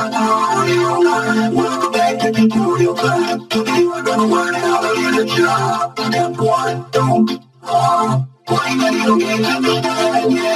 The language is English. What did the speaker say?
Welcome back to tutorial class. Today we're gonna learn how to get a job. Step one, don't play video games and